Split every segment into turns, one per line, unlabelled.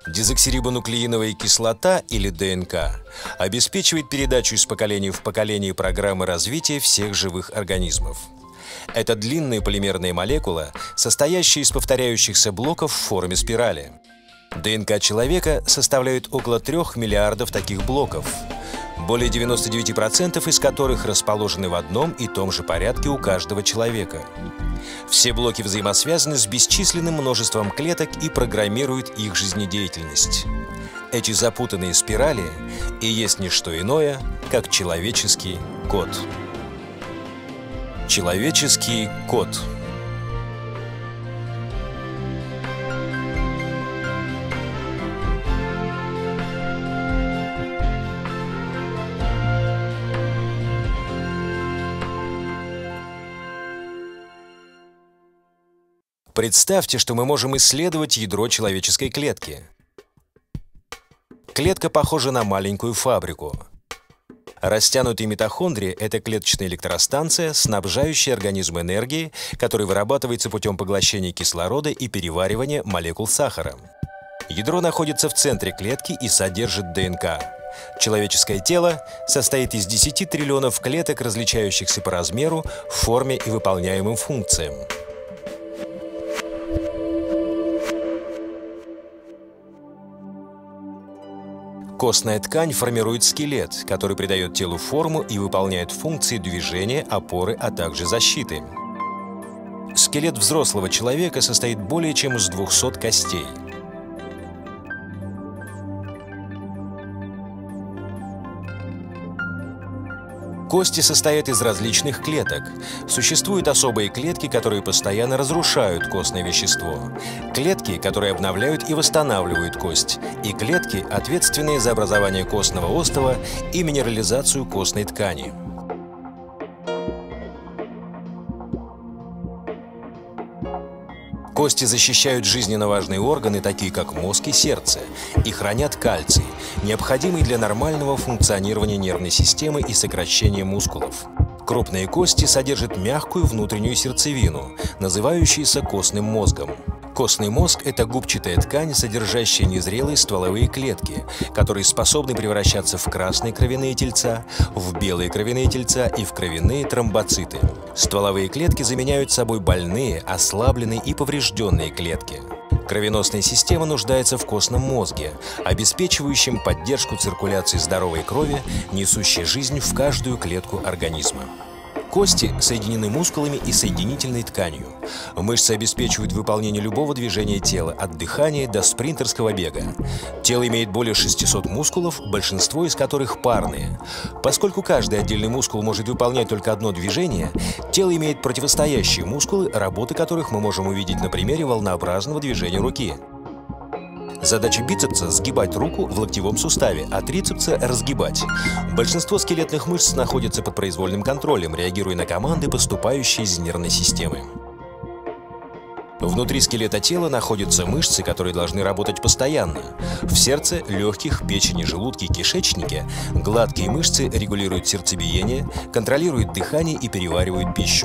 Дезоксирибонуклеиновая кислота, или ДНК, обеспечивает передачу из поколения в поколение программы развития всех живых организмов. Это длинная полимерная молекула, состоящая из повторяющихся блоков в форме спирали. ДНК человека составляет около 3 миллиардов таких блоков, более 99% из которых расположены в одном и том же порядке у каждого человека. Все блоки взаимосвязаны с бесчисленным множеством клеток и программируют их жизнедеятельность. Эти запутанные спирали и есть не что иное, как человеческий код. Человеческий код. Представьте, что мы можем исследовать ядро человеческой клетки. Клетка похожа на маленькую фабрику. Растянутые митохондрии – это клеточная электростанция, снабжающая организм энергией, которая вырабатывается путем поглощения кислорода и переваривания молекул сахара. Ядро находится в центре клетки и содержит ДНК. Человеческое тело состоит из 10 триллионов клеток, различающихся по размеру, форме и выполняемым функциям. Костная ткань формирует скелет, который придает телу форму и выполняет функции движения, опоры, а также защиты. Скелет взрослого человека состоит более чем из 200 костей. Кости состоят из различных клеток. Существуют особые клетки, которые постоянно разрушают костное вещество. Клетки, которые обновляют и восстанавливают кость. И клетки, ответственные за образование костного остова и минерализацию костной ткани. Кости защищают жизненно важные органы, такие как мозг и сердце, и хранят кальций, необходимый для нормального функционирования нервной системы и сокращения мускулов. Крупные кости содержат мягкую внутреннюю сердцевину, называющуюся костным мозгом. Костный мозг – это губчатая ткань, содержащая незрелые стволовые клетки, которые способны превращаться в красные кровяные тельца, в белые кровяные тельца и в кровяные тромбоциты. Стволовые клетки заменяют собой больные, ослабленные и поврежденные клетки. Кровеносная система нуждается в костном мозге, обеспечивающем поддержку циркуляции здоровой крови, несущей жизнь в каждую клетку организма. Кости соединены мускулами и соединительной тканью. Мышцы обеспечивают выполнение любого движения тела, от дыхания до спринтерского бега. Тело имеет более 600 мускулов, большинство из которых парные. Поскольку каждый отдельный мускул может выполнять только одно движение, тело имеет противостоящие мускулы, работы которых мы можем увидеть на примере волнообразного движения руки. Задача бицепса – сгибать руку в локтевом суставе, а трицепса – разгибать. Большинство скелетных мышц находятся под произвольным контролем, реагируя на команды, поступающие из нервной системы. Внутри скелета тела находятся мышцы, которые должны работать постоянно. В сердце, легких, печени, желудке и кишечнике гладкие мышцы регулируют сердцебиение, контролируют дыхание и переваривают пищу.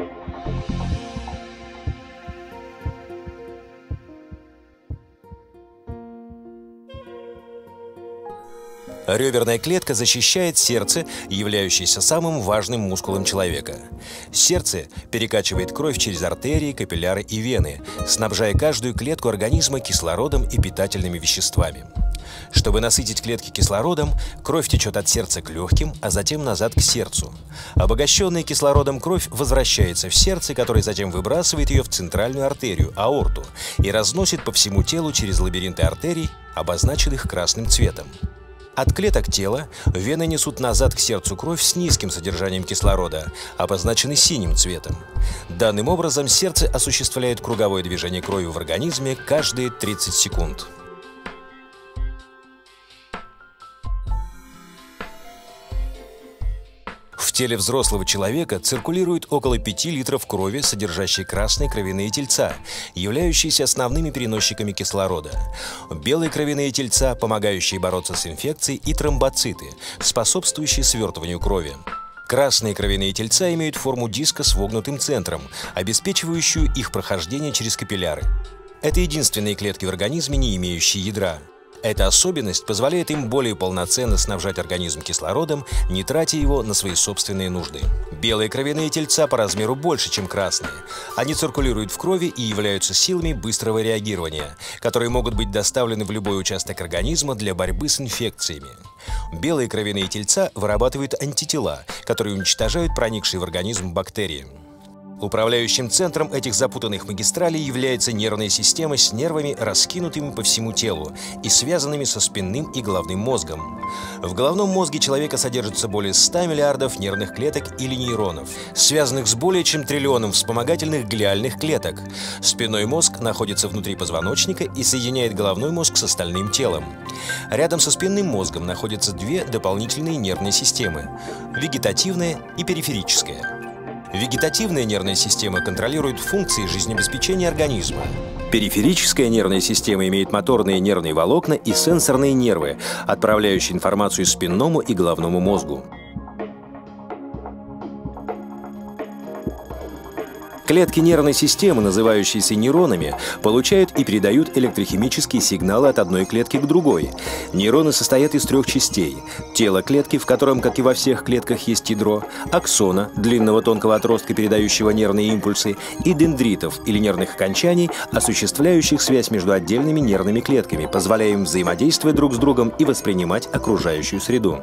Реберная клетка защищает сердце, являющееся самым важным мускулом человека. Сердце перекачивает кровь через артерии, капилляры и вены, снабжая каждую клетку организма кислородом и питательными веществами. Чтобы насытить клетки кислородом, кровь течет от сердца к легким, а затем назад к сердцу. Обогащенная кислородом кровь возвращается в сердце, которое затем выбрасывает ее в центральную артерию, аорту, и разносит по всему телу через лабиринты артерий, обозначенных красным цветом. От клеток тела вены несут назад к сердцу кровь с низким содержанием кислорода, обозначенный синим цветом. Данным образом сердце осуществляет круговое движение крови в организме каждые 30 секунд. В теле взрослого человека циркулирует около 5 литров крови, содержащей красные кровяные тельца, являющиеся основными переносчиками кислорода. Белые кровяные тельца, помогающие бороться с инфекцией, и тромбоциты, способствующие свертыванию крови. Красные кровяные тельца имеют форму диска с вогнутым центром, обеспечивающую их прохождение через капилляры. Это единственные клетки в организме, не имеющие ядра. Эта особенность позволяет им более полноценно снабжать организм кислородом, не тратя его на свои собственные нужды. Белые кровяные тельца по размеру больше, чем красные. Они циркулируют в крови и являются силами быстрого реагирования, которые могут быть доставлены в любой участок организма для борьбы с инфекциями. Белые кровяные тельца вырабатывают антитела, которые уничтожают проникшие в организм бактерии. Управляющим центром этих запутанных магистралей является нервная система с нервами, раскинутыми по всему телу и связанными со спинным и головным мозгом. В головном мозге человека содержится более 100 миллиардов нервных клеток или нейронов, связанных с более чем триллионом вспомогательных глиальных клеток. Спинной мозг находится внутри позвоночника и соединяет головной мозг с остальным телом. Рядом со спинным мозгом находятся две дополнительные нервные системы – вегетативная и периферическая. Вегетативная нервная система контролирует функции жизнеобеспечения организма. Периферическая нервная система имеет моторные нервные волокна и сенсорные нервы, отправляющие информацию спинному и головному мозгу. Клетки нервной системы, называющиеся нейронами, получают и передают электрохимические сигналы от одной клетки к другой. Нейроны состоят из трех частей: тело клетки, в котором, как и во всех клетках, есть ядро, аксона, длинного тонкого отростка, передающего нервные импульсы, и дендритов, или нервных окончаний, осуществляющих связь между отдельными нервными клетками, позволяя им взаимодействовать друг с другом и воспринимать окружающую среду.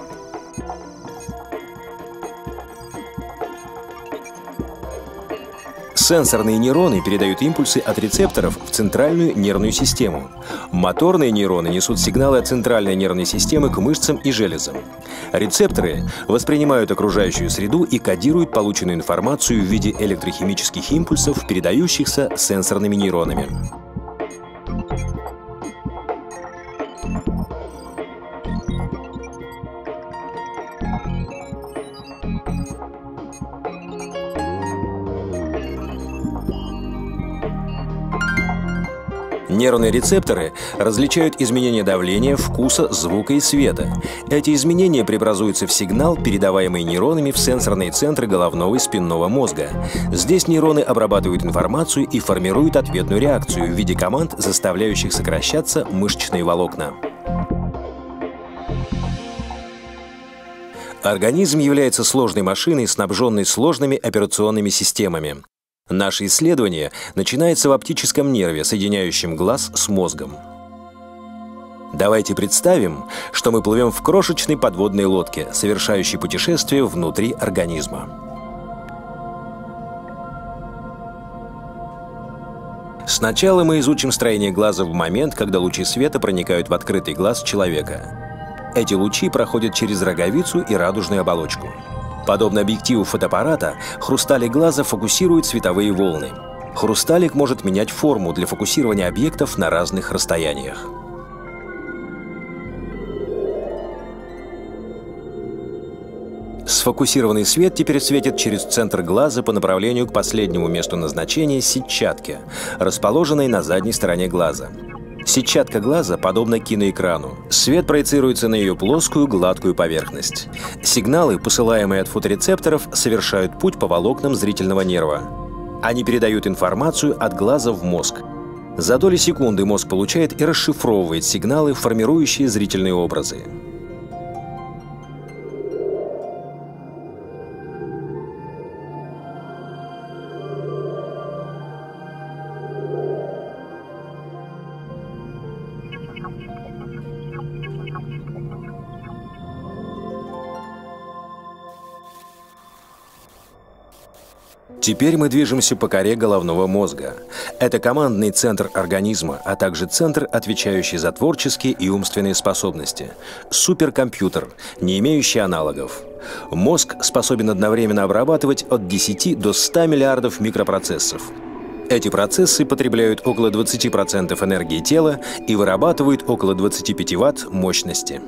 Сенсорные нейроны передают импульсы от рецепторов в центральную нервную систему. Моторные нейроны несут сигналы от центральной нервной системы к мышцам и железам. Рецепторы воспринимают окружающую среду и кодируют полученную информацию в виде электрохимических импульсов, передающихся сенсорными нейронами. Нервные рецепторы различают изменения давления, вкуса, звука и света. Эти изменения преобразуются в сигнал, передаваемый нейронами в сенсорные центры головного и спинного мозга. Здесь нейроны обрабатывают информацию и формируют ответную реакцию в виде команд, заставляющих сокращаться мышечные волокна. Организм является сложной машиной, снабженной сложными операционными системами. Наше исследование начинается в оптическом нерве, соединяющем глаз с мозгом. Давайте представим, что мы плывем в крошечной подводной лодке, совершающей путешествие внутри организма. Сначала мы изучим строение глаза в момент, когда лучи света проникают в открытый глаз человека. Эти лучи проходят через роговицу и радужную оболочку. Подобно объективу фотоаппарата, хрусталик глаза фокусирует световые волны. Хрусталик может менять форму для фокусирования объектов на разных расстояниях. Сфокусированный свет теперь светит через центр глаза по направлению к последнему месту назначения сетчатке, расположенной на задней стороне глаза. Сетчатка глаза подобна киноэкрану. Свет проецируется на ее плоскую, гладкую поверхность. Сигналы, посылаемые от фоторецепторов, совершают путь по волокнам зрительного нерва. Они передают информацию от глаза в мозг. За доли секунды мозг получает и расшифровывает сигналы, формирующие зрительные образы. Теперь мы движемся по коре головного мозга. Это командный центр организма, а также центр, отвечающий за творческие и умственные способности. Суперкомпьютер, не имеющий аналогов. Мозг способен одновременно обрабатывать от 10 до 100 миллиардов микропроцессов. Эти процессы потребляют около 20% энергии тела и вырабатывают около 25 Вт мощности.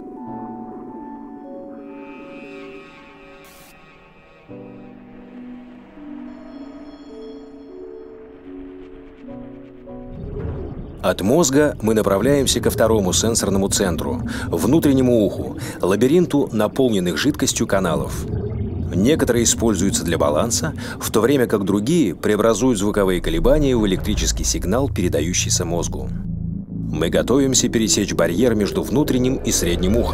От мозга мы направляемся ко второму сенсорному центру, внутреннему уху, лабиринту наполненных жидкостью каналов. Некоторые используются для баланса, в то время как другие преобразуют звуковые колебания в электрический сигнал, передающийся мозгу. Мы готовимся пересечь барьер между внутренним и средним ухом.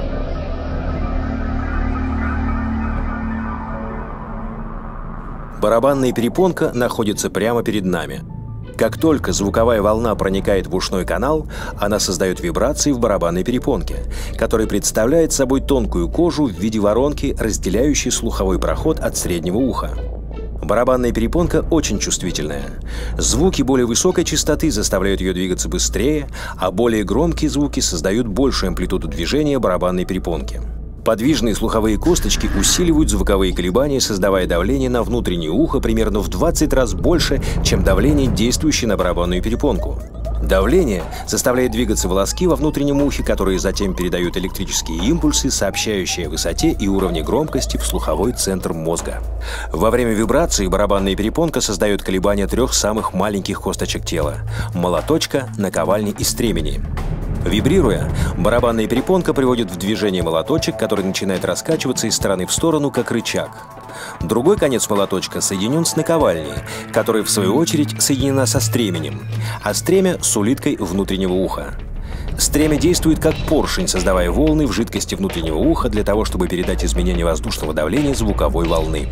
Барабанная перепонка находится прямо перед нами. Как только звуковая волна проникает в ушной канал, она создает вибрации в барабанной перепонке, которая представляет собой тонкую кожу в виде воронки, разделяющей слуховой проход от среднего уха. Барабанная перепонка очень чувствительная. Звуки более высокой частоты заставляют ее двигаться быстрее, а более громкие звуки создают большую амплитуду движения барабанной перепонки. Подвижные слуховые косточки усиливают звуковые колебания, создавая давление на внутреннее ухо примерно в 20 раз больше, чем давление, действующее на барабанную перепонку. Давление заставляет двигаться волоски во внутреннем ухе, которые затем передают электрические импульсы, сообщающие о высоте и уровне громкости в слуховой центр мозга. Во время вибрации барабанная перепонка создает колебания трех самых маленьких косточек тела – молоточка, наковальни и стремени. Вибрируя, барабанная перепонка приводит в движение молоточек, который начинает раскачиваться из стороны в сторону, как рычаг. Другой конец молоточка соединен с наковальней, которая, в свою очередь, соединена со стременем, а стремя — с улиткой внутреннего уха. Стремя действует как поршень, создавая волны в жидкости внутреннего уха для того, чтобы передать изменение воздушного давления звуковой волны.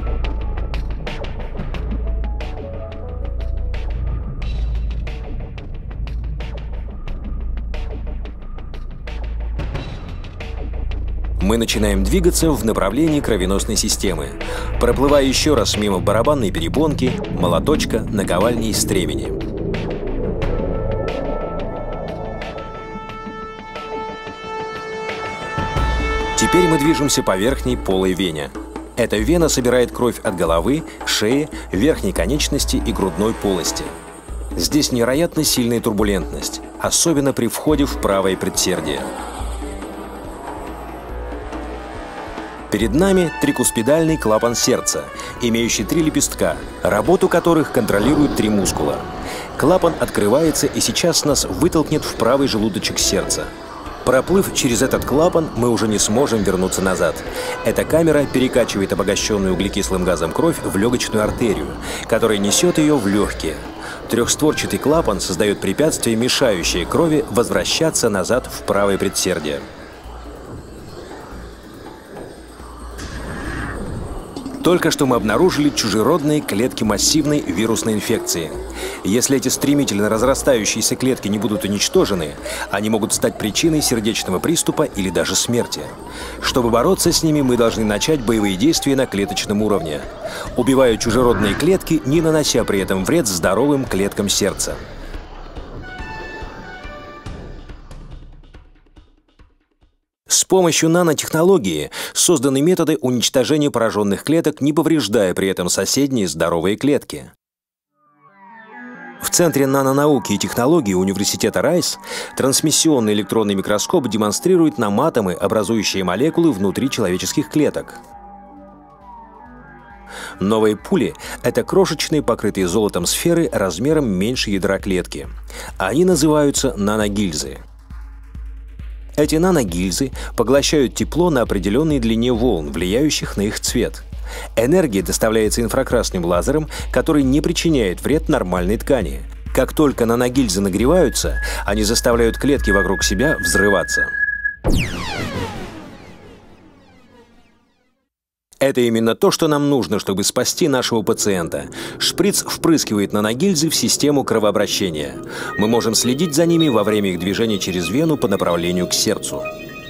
Мы начинаем двигаться в направлении кровеносной системы, проплывая еще раз мимо барабанной перепонки, молоточка, наковальни и стремени. Теперь мы движемся по верхней полой вене. Эта вена собирает кровь от головы, шеи, верхней конечности и грудной полости. Здесь невероятно сильная турбулентность, особенно при входе в правое предсердие. Перед нами трикуспидальный клапан сердца, имеющий 3 лепестка, работу которых контролируют 3 мускула. Клапан открывается и сейчас нас вытолкнет в правый желудочек сердца. Проплыв через этот клапан, мы уже не сможем вернуться назад. Эта камера перекачивает обогащенную углекислым газом кровь в легочную артерию, которая несет ее в легкие. Трехстворчатый клапан создает препятствие, мешающее крови возвращаться назад в правое предсердие. Только что мы обнаружили чужеродные клетки массивной вирусной инфекции. Если эти стремительно разрастающиеся клетки не будут уничтожены, они могут стать причиной сердечного приступа или даже смерти. Чтобы бороться с ними, мы должны начать боевые действия на клеточном уровне, убивая чужеродные клетки, не нанося при этом вред здоровым клеткам сердца. С помощью нанотехнологии созданы методы уничтожения пораженных клеток, не повреждая при этом соседние здоровые клетки. В Центре нанонауки и технологий Университета Райс трансмиссионный электронный микроскоп демонстрирует нам атомы, образующие молекулы внутри человеческих клеток. Новые пули — это крошечные, покрытые золотом сферы размером меньше ядра клетки. Они называются наногильзы. Эти наногильзы поглощают тепло на определенной длине волн, влияющих на их цвет. Энергия доставляется инфракрасным лазером, который не причиняет вред нормальной ткани. Как только наногильзы нагреваются, они заставляют клетки вокруг себя взрываться. Это именно то, что нам нужно, чтобы спасти нашего пациента. Шприц впрыскивает наногильзы в систему кровообращения. Мы можем следить за ними во время их движения через вену по направлению к сердцу.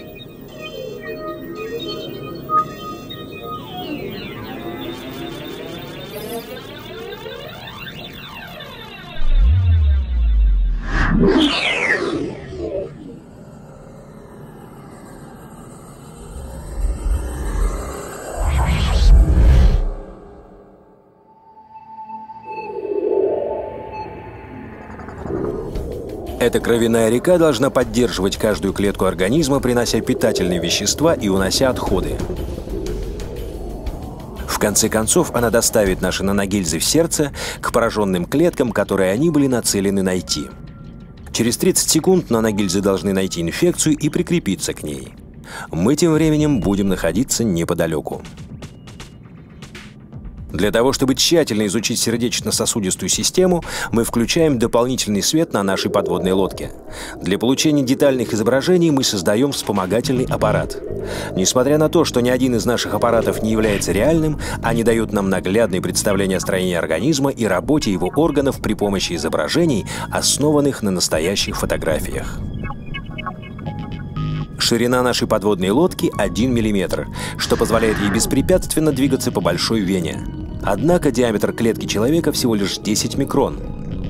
Эта кровяная река должна поддерживать каждую клетку организма, принося питательные вещества и унося отходы. В конце концов, она доставит наши наногильзы в сердце к пораженным клеткам, которые они были нацелены найти. Через 30 секунд наногильзы должны найти инфекцию и прикрепиться к ней. Мы тем временем будем находиться неподалеку. Для того, чтобы тщательно изучить сердечно-сосудистую систему, мы включаем дополнительный свет на нашей подводной лодке. Для получения детальных изображений мы создаем вспомогательный аппарат. Несмотря на то, что ни один из наших аппаратов не является реальным, они дают нам наглядное представление о строении организма и работе его органов при помощи изображений, основанных на настоящих фотографиях. Ширина нашей подводной лодки 1 мм, что позволяет ей беспрепятственно двигаться по большой вене. Однако диаметр клетки человека всего лишь 10 микрон.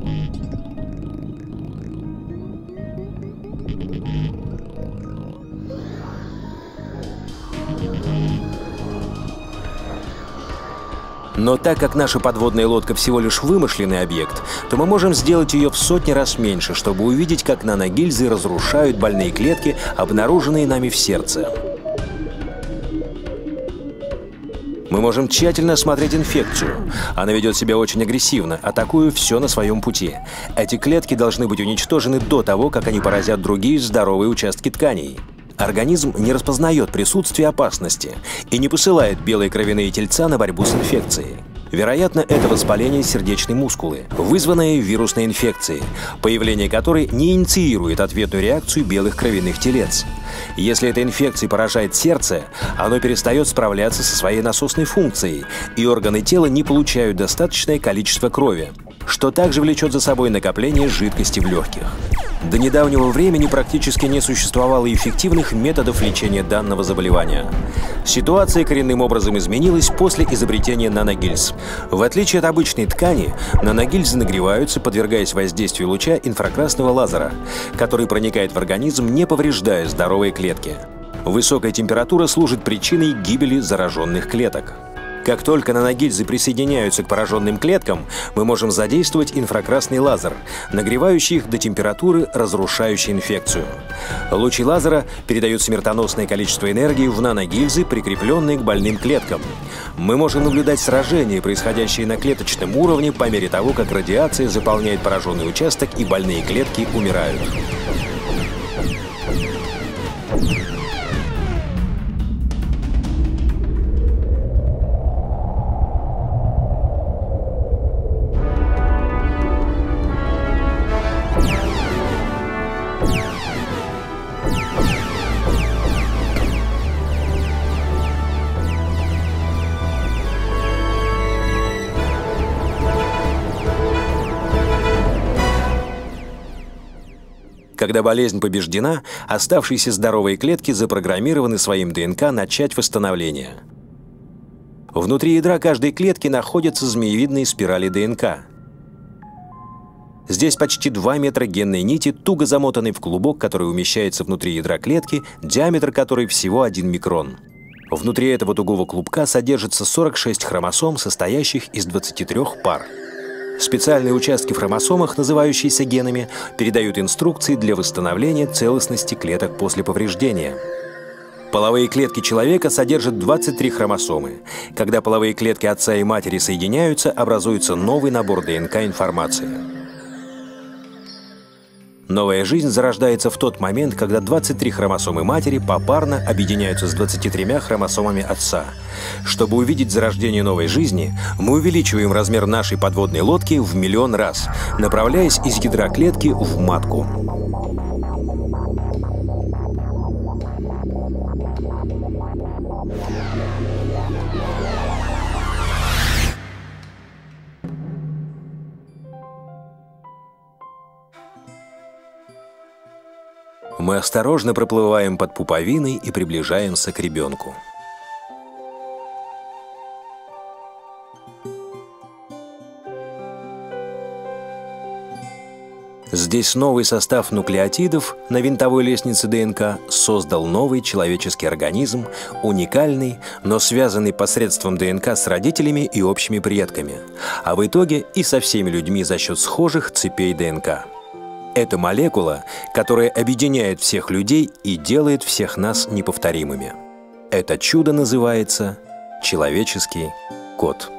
Но так как наша подводная лодка всего лишь вымышленный объект, то мы можем сделать ее в сотни раз меньше, чтобы увидеть, как наногильзы разрушают больные клетки, обнаруженные нами в сердце. Мы можем тщательно осмотреть инфекцию. Она ведет себя очень агрессивно, атакуя все на своем пути. Эти клетки должны быть уничтожены до того, как они поразят другие здоровые участки тканей. Организм не распознает присутствие опасности и не посылает белые кровяные тельца на борьбу с инфекцией. Вероятно, это воспаление сердечной мускулы, вызванное вирусной инфекцией, появление которой не инициирует ответную реакцию белых кровяных телец. Если эта инфекция поражает сердце, оно перестает справляться со своей насосной функцией, и органы тела не получают достаточное количество крови, что также влечет за собой накопление жидкости в легких. До недавнего времени практически не существовало эффективных методов лечения данного заболевания. Ситуация коренным образом изменилась после изобретения наногильз. В отличие от обычной ткани, наногильзы нагреваются, подвергаясь воздействию луча инфракрасного лазера, который проникает в организм, не повреждая здоровые клетки. Высокая температура служит причиной гибели зараженных клеток. Как только наногильзы присоединяются к пораженным клеткам, мы можем задействовать инфракрасный лазер, нагревающий их до температуры, разрушающей инфекцию. Лучи лазера передают смертоносное количество энергии в наногильзы, прикрепленные к больным клеткам. Мы можем наблюдать сражения, происходящие на клеточном уровне, по мере того, как радиация заполняет пораженный участок и больные клетки умирают. Когда болезнь побеждена, оставшиеся здоровые клетки запрограммированы своим ДНК начать восстановление. Внутри ядра каждой клетки находятся змеевидные спирали ДНК. Здесь почти 2 метра генной нити, туго замотанной в клубок, который умещается внутри ядра клетки, диаметр которой всего 1 микрон. Внутри этого тугого клубка содержится 46 хромосом, состоящих из 23 пар. Специальные участки в хромосомах, называющиеся генами, передают инструкции для восстановления целостности клеток после повреждения. Половые клетки человека содержат 23 хромосомы. Когда половые клетки отца и матери соединяются, образуется новый набор ДНК-информации. Новая жизнь зарождается в тот момент, когда 23 хромосомы матери попарно объединяются с 23 хромосомами отца. Чтобы увидеть зарождение новой жизни, мы увеличиваем размер нашей подводной лодки в 1 000 000 раз, направляясь из ядра клетки в матку. Мы осторожно проплываем под пуповиной и приближаемся к ребенку. Здесь новый состав нуклеотидов на винтовой лестнице ДНК создал новый человеческий организм, уникальный, но связанный посредством ДНК с родителями и общими предками, а в итоге и со всеми людьми за счет схожих цепей ДНК. Это молекула, которая объединяет всех людей и делает всех нас неповторимыми. Это чудо называется человеческий код.